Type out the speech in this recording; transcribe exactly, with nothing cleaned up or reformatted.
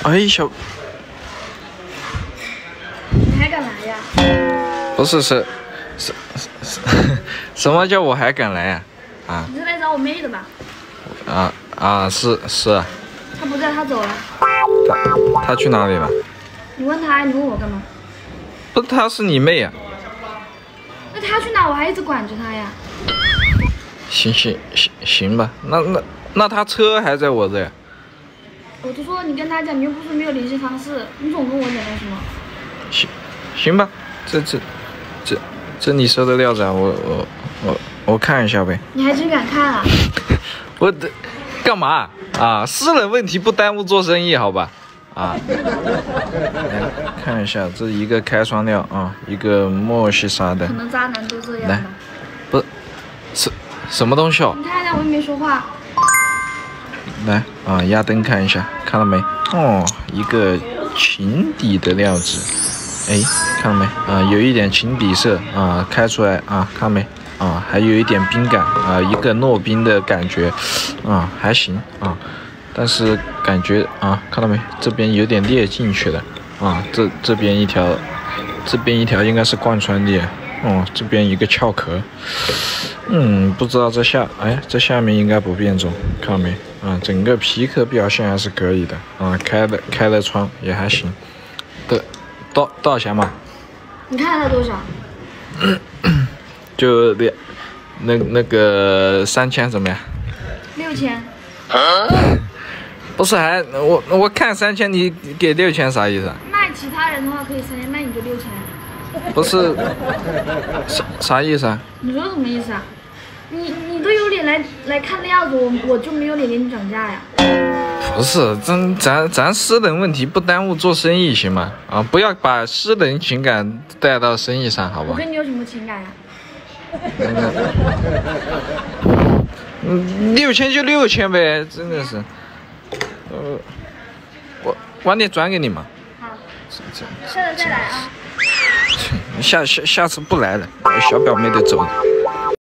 哎，小， 你还敢来呀？ 不是是是是，什么叫我还敢来呀？啊你是来找我妹的吧？ 啊啊，是是啊， 她不在，她走了。 他他去哪里了？ 你问她，你问我干嘛？ 不，她是你妹呀、 那她去哪？我还一直管着她呀。 行行行行吧，那那那他车还在我这呀？ 我就说你跟她讲，你又不是没有联系方式，你总跟我讲干什么？ 行行吧，这这这这你说的料子啊，我我我我看一下呗。 你还真敢看啊？ 我的干嘛啊？私人问题不耽误做生意，好吧？啊，来看一下，这一个开窗料啊，一个墨西沙的可，能渣男都这样来吧。 不是什么东西哦？ 你看一下，我又没说话。 来啊，压灯看一下，看到没？哦，一个琴底的料子，哎，看到没？啊，有一点琴底色啊，开出来啊，看到没？啊，还有一点冰感啊，一个糯冰的感觉，啊，还行啊，但是感觉啊，看到没？这边有点裂进去了啊，这这边一条，这边一条应该是贯穿裂，哦，这边一个壳壳，嗯，不知道这下，哎，这下面应该不变重，看到没？啊，整个皮壳表现还是可以的啊，开了开了窗也还行，的，多多少钱嘛？ 你看它多少？ 就两，那那个三千怎么样？ 六千。 不是还我我看三千，你给六千啥意思啊？ 卖其他人的话可以三千，卖你就六千。 不是，啥啥意思啊？ 你说什么意思啊？你你都有脸来来看料子，我我就没有脸给你涨价呀？ 不是，咱咱咱私人问题不耽误做生意行吗？啊，不要把私人情感带到生意上，好不好？ 我跟你有什么情感呀？ 嗯，六千就六千呗，真的是，呃，我晚点转给你嘛。 好， 这这下次再来啊。 下下下次不来了，小表妹都走了。